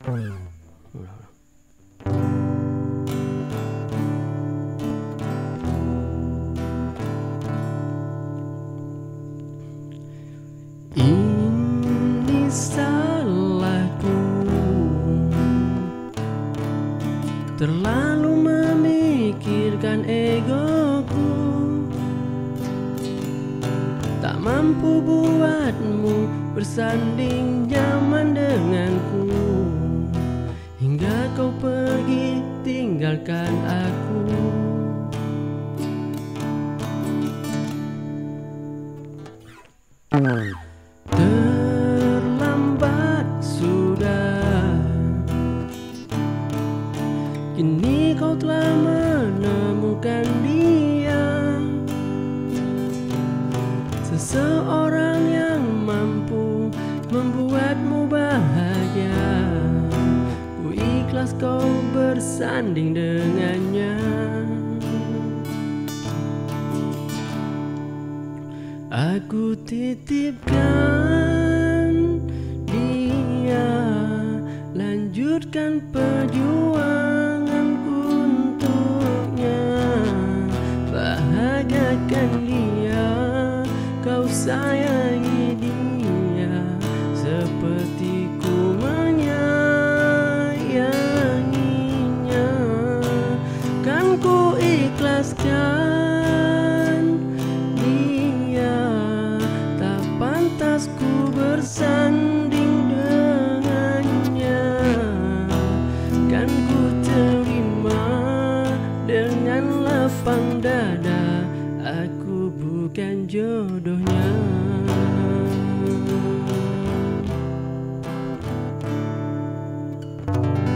Ini salahku, terlalu memikirkan egoku, tak mampu buatmu bersanding nyaman denganku, hingga kau pergi tinggalkan aku. Terlambat sudah, kini kau telah menemukan dia, seseorang yang mampu membuatmu bahagia. Ku ikhlas kau bersanding dengannya. Aku titipkan dia, lanjutkan perjuanganku untuknya, bahagiakan dia, kau sayangi dia seperti ku menyayanginya. Kan ku ikhlaskan dia, tak pantas ku bersanding dengannya. Kan ku terima dengan lapang dada, aku bukan jodohnya.